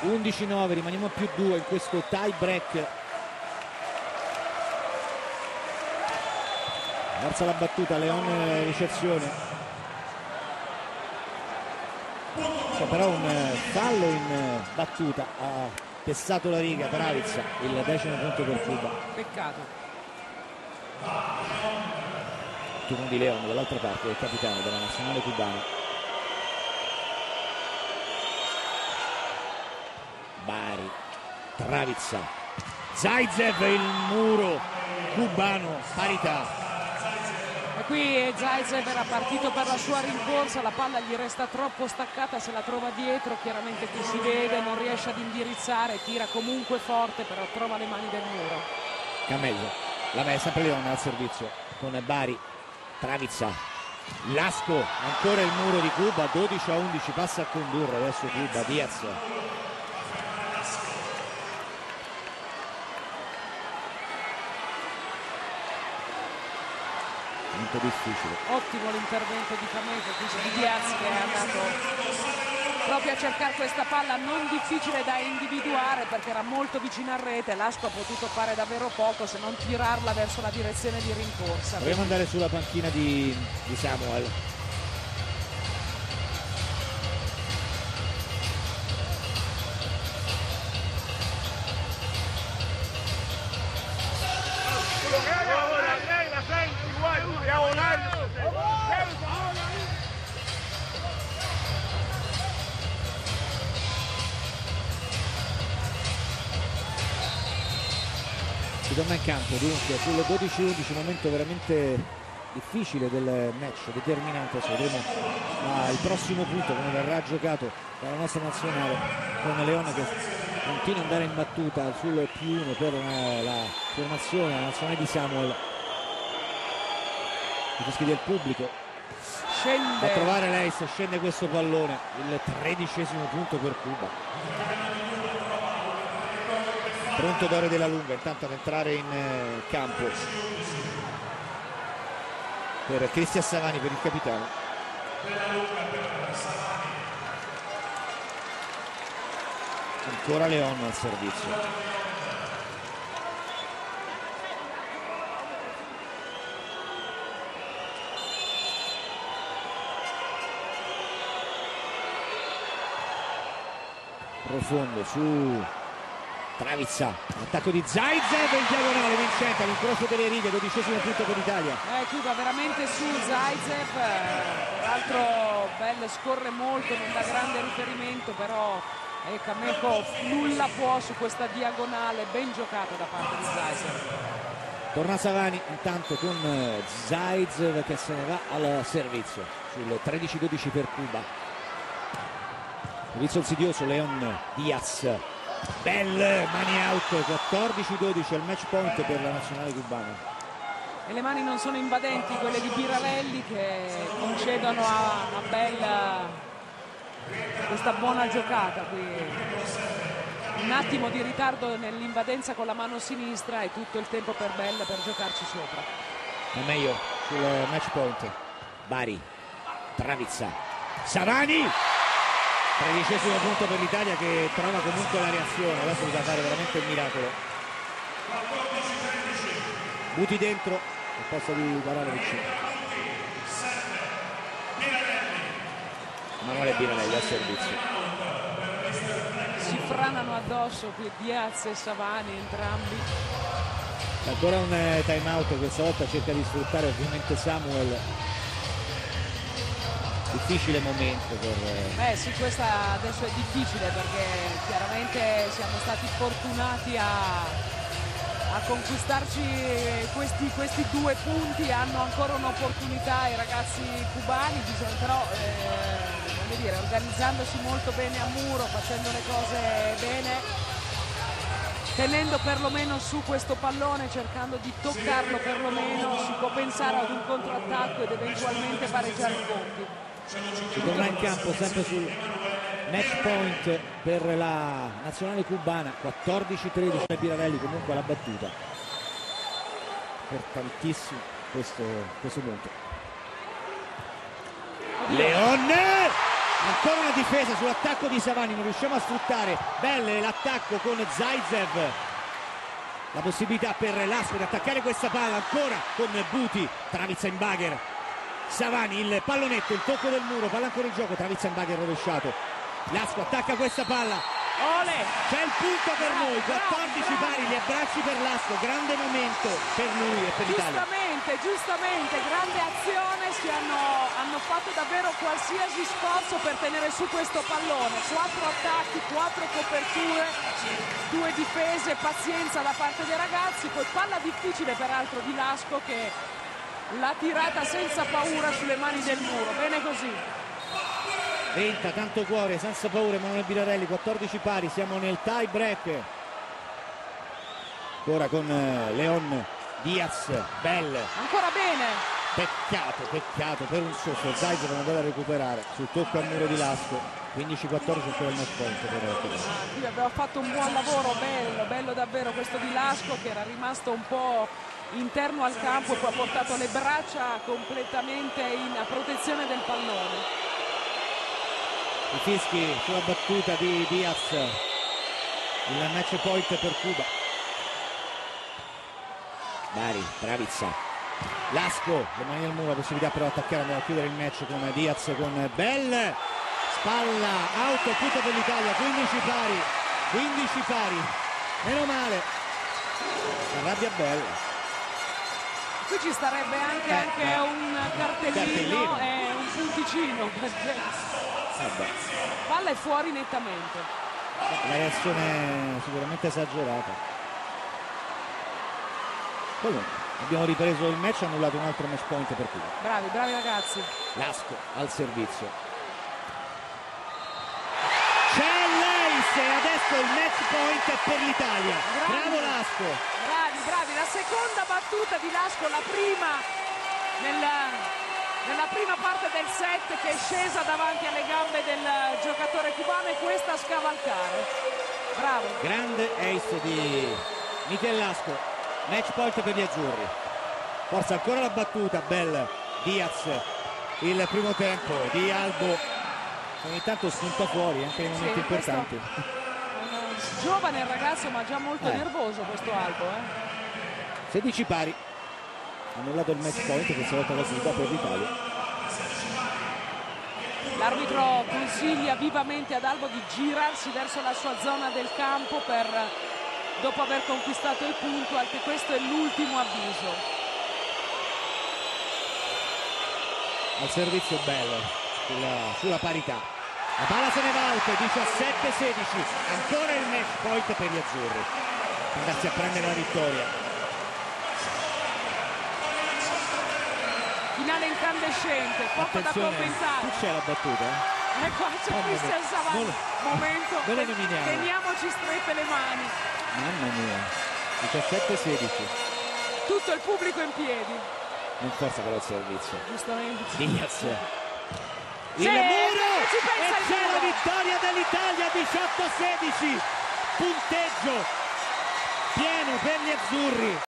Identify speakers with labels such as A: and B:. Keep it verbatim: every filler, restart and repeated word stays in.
A: undici nove, rimaniamo a più due in questo tie break. Versa la battuta, Leon ricezione. C'è però un fallo in battuta, ha pestato la riga Travizza, il decimo punto per Cuba.
B: Peccato.
A: Turno di Leon dall'altra parte del capitano della nazionale cubana. Bari, Travizza, Zaitsev, il muro cubano, parità.
B: E qui Zaitsev era partito per la sua rincorsa, la palla gli resta troppo staccata, se la trova dietro, chiaramente qui si vede, non riesce ad indirizzare, tira comunque forte, però trova le mani del muro.
A: Camello, la mette sempre Leon al servizio con Bari, Travizza, Lasco, ancora il muro di Cuba, dodici a undici, passa a condurre adesso Cuba, Diaz. Difficile.
B: Ottimo l'intervento di Camello, di Diaz, che è andato proprio a cercare questa palla non difficile da individuare perché era molto vicina a rete. Lasco ha potuto fare davvero poco se non tirarla verso la direzione di rincorsa.
A: Proviamo ad andare sulla panchina di, di Samuel. Si torna in campo dunque sul dodici undici, momento veramente difficile del match, determinante. Adesso vedremo ah, il prossimo punto come verrà giocato dalla nostra nazionale, con Leone che continua ad andare in battuta sul più uno per una, la formazione, la nazionale di Samuel. I fischi del pubblico.
B: Scende.
A: A trovare lei se scende questo pallone, il tredicesimo punto per Cuba. Pronto Dore della Lunga intanto ad entrare in eh, campo per Cristian Savani, per il capitano. Ancora Leon al servizio. Profondo su Travizza, attacco di Zaitsev in diagonale, vincente all'incrocio delle righe, dodicesimo punto per l'Italia.
B: Eh, Cuba veramente su Zaitsev, peraltro Bell scorre molto, non dà grande riferimento, però eh, Cameco nulla può su questa diagonale, ben giocata da parte di Zaitsev.
A: Torna Savani intanto con Zaitsev che se ne va al servizio sul tredici dodici per Cuba. Servizio insidioso, Leon, Diaz. Bell, mani out, quattordici dodici al match point per la nazionale cubana.
B: E le mani non sono invadenti, quelle di Birarelli, che concedono a, a Bell questa buona giocata qui. Un attimo di ritardo nell'invadenza con la mano sinistra e tutto il tempo per Bell per giocarci sopra.
A: Ma meglio sul match point. Bari, Travizza, Savani. Tredicesimo punto per l'Italia che trova comunque la reazione. Adesso bisogna fare veramente il miracolo. Buti dentro al posto di Baranovic. Manuele Birarelli al servizio.
B: Si franano addosso qui Diaz e Savani entrambi.
A: Ancora un time out, questa volta cerca di sfruttare ovviamente Samuel. Difficile momento per...
B: Eh sì, questa adesso è difficile perché chiaramente siamo stati fortunati a, a conquistarci questi, questi due punti, hanno ancora un'opportunità i ragazzi cubani, bisogna però eh, voglio dire, organizzandosi molto bene a muro, facendo le cose bene, tenendo perlomeno su questo pallone, cercando di toccarlo perlomeno, si può pensare ad un contrattacco ed eventualmente pareggiare i conti.
A: Si torna in campo sempre sul match point per la nazionale cubana, quattordici tredici per Birarelli, comunque la battuta importantissimo questo, questo punto. Leon Ancora una difesa sull'attacco di Savani, non riusciamo a sfruttare bene l'attacco con Zaitsev. La possibilità per Lasko di attaccare questa palla, ancora con Buti, Travizzenbacher, Savani, il pallonetto, il tocco del muro, palla ancora in gioco, Travizzenbacher rovesciato. Lasko attacca questa palla.
B: Ole!
A: C'è il punto per
B: Bravo,
A: noi, quattordici
B: bravo,
A: pari, gli abbracci per Lasko, grande momento per lui e per l'Italia.
B: Giustamente, giustamente, grande azione, si hanno, hanno fatto davvero qualsiasi sforzo per tenere su questo pallone. Quattro attacchi, quattro coperture, due difese, pazienza da parte dei ragazzi, poi palla difficile peraltro di Lasko che l'ha tirata senza paura sulle mani del muro, bene così.
A: Venta, tanto cuore, senza paura, Emanuele Birarelli, quattordici pari, siamo nel tie break. Ancora con uh, Leon Diaz, Bell.
B: Ancora bene.
A: Peccato, peccato per un soffio, Zaitsev non andava a recuperare sul tocco al muro di Lasko. quindici quattordici ancora il match point per il
B: Qui abbiamo fatto un buon lavoro, bello, bello davvero questo di Lasko che era rimasto un po' interno al campo e poi ha portato le braccia completamente in, a protezione del pallone.
A: I fischi sulla battuta di Diaz, il match point per Cuba. Bari, Bravizza, Lasko, le mani al muro, la possibilità però di attaccare, andare a chiudere il match con Diaz, con Bell, spalla, out, punto per l'Italia, quindici pari, quindici pari, meno male, arrabbia Bell.
B: Qui ci starebbe anche,
A: eh,
B: anche
A: eh.
B: un cartellino,
A: cartellino
B: e un punticino perché
A: Vabbè.
B: palla è fuori nettamente.
A: La reazione sicuramente esagerata. Comunque, abbiamo ripreso il match, annullato un altro match point per Cuba.
B: Bravi, bravi ragazzi.
A: Lasko al servizio. C'è l'Ace e adesso il match point per l'Italia. Bravo Lasko.
B: Bravi, bravi. La seconda battuta di Lasko, la prima nella, nella prima parte del set che è scesa davanti alle gambe del giocatore cubano e questa a scavalcare. Bravo.
A: Grande ace di Michel Lasko. Match point per gli azzurri. Forza ancora la battuta, Bell, Diaz, il primo tempo di Albo, ogni tanto spunta fuori anche nei momenti
B: sì,
A: importanti.
B: Un giovane ragazzo ma già molto
A: eh.
B: nervoso questo Albo. Eh.
A: sedici pari, annullato il match point, questa volta la Cuba per l'Italia.
B: L'arbitro consiglia vivamente ad Albo di girarsi verso la sua zona del campo per, dopo aver conquistato il punto, anche questo è l'ultimo avviso.
A: Al servizio bello sulla, sulla parità, la palla se ne va out, diciassette sedici, ancora il match point per gli azzurri, andarsi a prendere la vittoria.
B: Finale incandescente, poco da commentare.
A: Qui c'è la battuta, eh?
B: E qua c'è Cristian Savani, momento,
A: non lo nominiamo.
B: teniamoci strette le mani.
A: Mamma mia, diciassette sedici.
B: Tutto il pubblico in piedi.
A: Non forza però il servizio.
B: Giustamente.
A: Diaz.
B: Sì,
A: Il muro!
B: ci pensa
A: E
B: il
A: c'è
B: muro.
A: la vittoria dell'Italia, diciotto sedici. Punteggio pieno per gli azzurri.